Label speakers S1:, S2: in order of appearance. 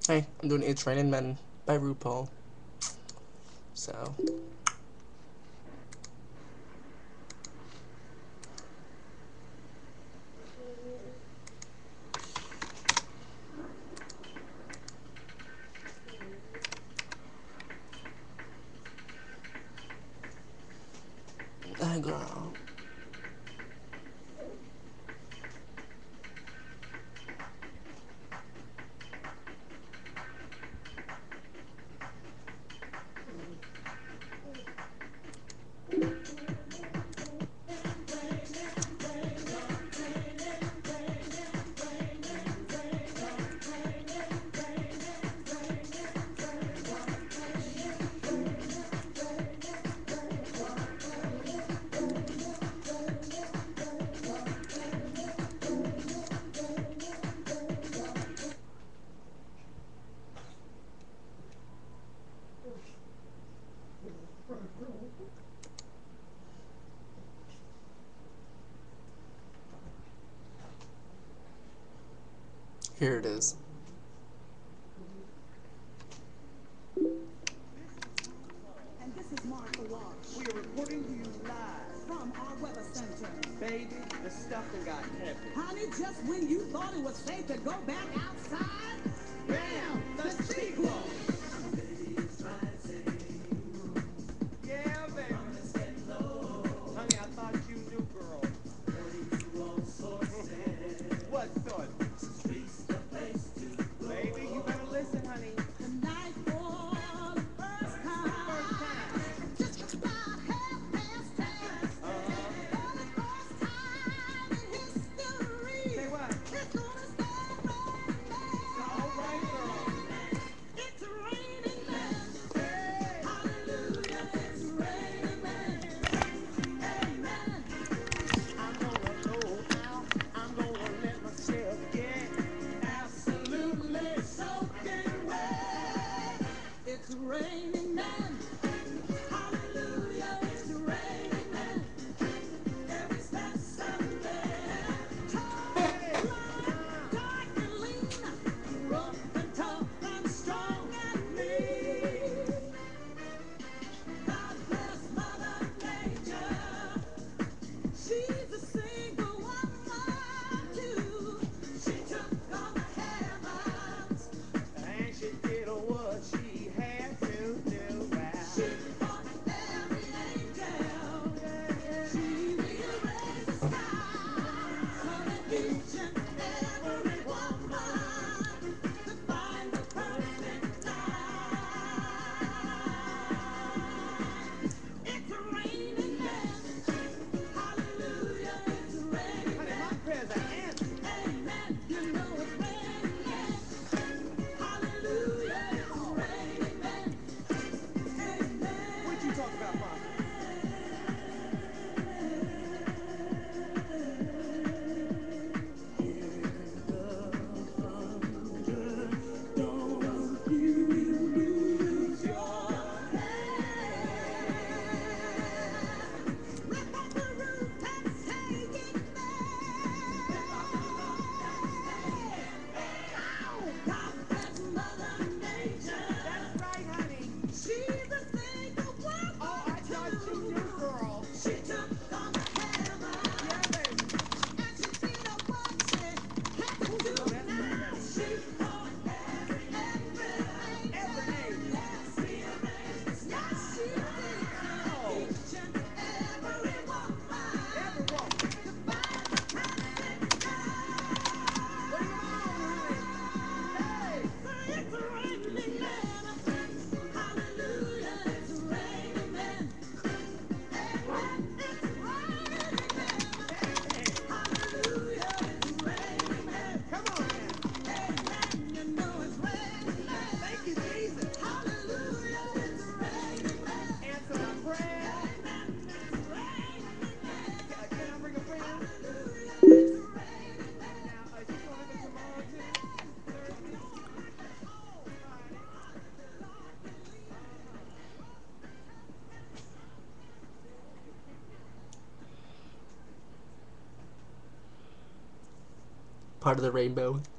S1: Hey, I'm doing It's Raining Men by RuPaul. So, girl. Here it is.
S2: And this is Martha Wash. We are reporting to you live from our weather center. Baby, the stuff that got heavy. Honey, just when you thought it was safe to go back outside, bam, the sequel. Yeah, baby. Honey, I thought you knew, girl. What sort? Baby, you better listen, honey. The night for the first time. Just about 10:30. For the first time in history. Say what? It's gonna start raining men. All right, girl. It's raining men. Hey. Hallelujah, it's raining men. Amen. I'm gonna go out. I'm gonna let myself get absolutely soaking wet. It's raining men. Hallelujah, it's raining men. Every step Sunday. Tall, blind, dark and lean. Rough and tough and strong and mean. God bless Mother Nature. She's a single woman too. She took on the heavens, and she did what she had to do. She fought every angel. She rearranged the sky so that each and every woman could find the perfect time. It's raining men. Hallelujah, it's raining. Honey, my prayers are answered. Amen. You know it's raining men. Hallelujah, it's raining men. Amen. What you talking about, Papa? Don't you lose your head. Rip on the roof and say it there. God bless Mother Nature. That's right, honey. She's a single woman. Oh, I thought you knew, girl. She took on the hammer. Yeah, baby. And she did what she had to do. Now she fought every angel. Yes, she arranged the sky. Yes, she did. Each and every woman. Every woman. To find the perfect time. What do you want, honey? Hey. Say it's raining men. Hallelujah, it's raining men. Amen. It's raining men. Hallelujah, it's raining men. Come on now. Amen. You know it's raining men. Thank you, Jesus. Hallelujah, it's raining men. Answer my prayer. Amen. It's raining men. Can I bring a friend? Hallelujah, it's raining men. Now, is she gonna live tomorrow too? Thursday? Oh, Friday.
S1: Part of the rainbow.